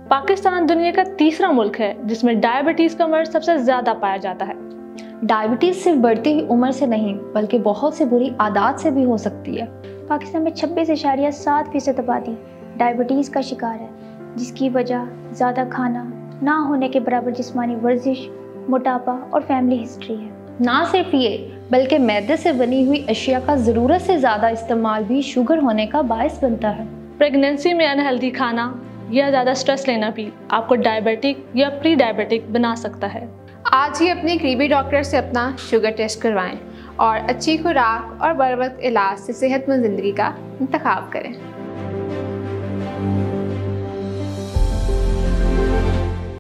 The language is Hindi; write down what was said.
पाकिस्तान दुनिया का तीसरा मुल्क है जिसमें डायबिटीज का मर्ज सबसे ज्यादा पाया जाता है। डायबिटीज सिर्फ बढ़ती हुई उम्र से नहीं बल्कि बहुत से बुरी आदत से भी हो सकती है। पाकिस्तान में 26.7% आबादी डायबिटीज का शिकार है, जिसकी वजह ज़्यादा खाना, ना होने के बराबर जिस्मानी वर्जिश, मोटापा और फैमिली हिस्ट्री है। ना सिर्फ ये बल्कि मैदे से बनी हुई अशिया का ज़रूरत से ज़्यादा इस्तेमाल भी शुगर होने का बायस बनता है। प्रेगनेंसी में अनहेल्दी खाना या ज़्यादा स्ट्रेस लेना भी आपको डायबिटिक या प्री डायबिटिक बना सकता है। आज ही अपने करीबी डॉक्टर से अपना शुगर टेस्ट करवाएं और अच्छी खुराक और बर वक्त इलाज से सेहतमंद ज़िंदगी का इंतखाब करें।